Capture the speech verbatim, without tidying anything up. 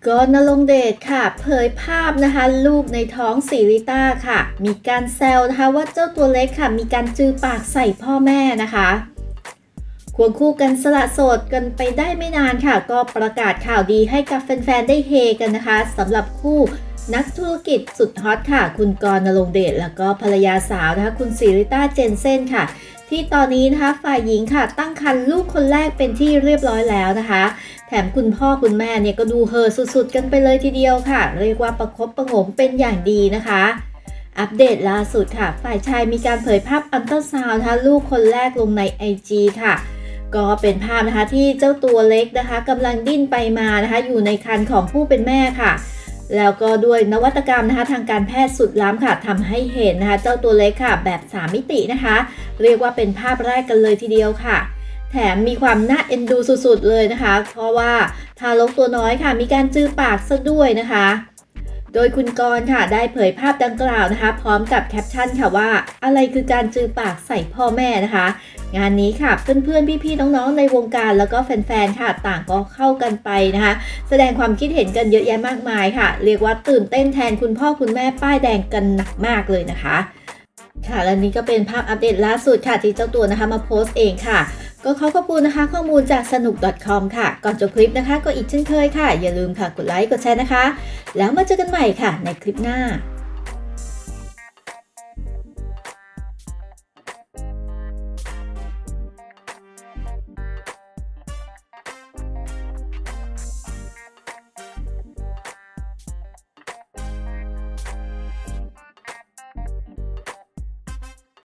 กนรงค์เดชค่ะเผยภาพนะคะลูกในท้องสีริต้าค่ะมีการแซวนะคะว่าเจ้าตัวเล็กค่ะมีการจือปากใส่พ่อแม่นะคะควงคู่กันสละโสดกันไปได้ไม่นานค่ะก็ประกาศข่าวดีให้กับแฟนๆได้เฮกันนะคะสำหรับคู่นักธุรกิจสุดฮอตค่ะคุณกรณรงค์เดชแล้วก็ภรรยาสาวนะคะคุณสิริต้าเจนเซ่นค่ะที่ตอนนี้นะคะฝ่ายหญิงค่ะตั้งครรภ์ลูกคนแรกเป็นที่เรียบร้อยแล้วนะคะแถมคุณพ่อคุณแม่เนี่ยก็ดูเฮอสุดๆกันไปเลยทีเดียวค่ะเรียกว่าประคบประหงมเป็นอย่างดีนะคะอัปเดตล่าสุดค่ะฝ่ายชายมีการเผยภาพอัลตราซาวด์นะคะลูกคนแรกลงใน ไอ จี ค่ะก็เป็นภาพนะคะที่เจ้าตัวเล็กนะคะกำลังดิ้นไปมานะคะอยู่ในครรภ์ของผู้เป็นแม่ค่ะแล้วก็ด้วยนวัตกรรมนะคะทางการแพทย์สุดล้ำค่ะทำให้เห็นนะคะเจ้าตัวเล็กค่ะแบบสามมิตินะคะเรียกว่าเป็นภาพแรกกันเลยทีเดียวค่ะแถมมีความน่าเอ็นดูสุดๆเลยนะคะเพราะว่าทารกตัวน้อยค่ะมีการจื้อปากซะด้วยนะคะโดยคุณกรณ์ค่ะได้เผยภาพดังกล่าวนะคะพร้อมกับแคปชั่นค่ะว่าอะไรคือการจื้อปากใส่พ่อแม่นะคะงานนี้ค่ะเพื่อนๆพี่ๆน้องๆในวงการแล้วก็แฟนๆค่ะต่างก็เข้ากันไปนะคะแสดงความคิดเห็นกันเยอะแยะมากมายค่ะเรียกว่าตื่นเต้นแทนคุณพ่อคุณแม่ป้ายแดงกันหนักมากเลยนะคะค่ะและนี้ก็เป็นภาพอัปเดตล่าสุดค่ะที่เจ้าตัวนะคะมาโพสต์เองค่ะก็ขอขอบคุณนะคะข้อมูลจากสนุก .com ค่ะก่อนจบคลิปนะคะก็อีกเช่นเคยค่ะอย่าลืมค่ะกดไลค์กดแชร์นะคะแล้วมาเจอกันใหม่ค่ะในคลิปหน้า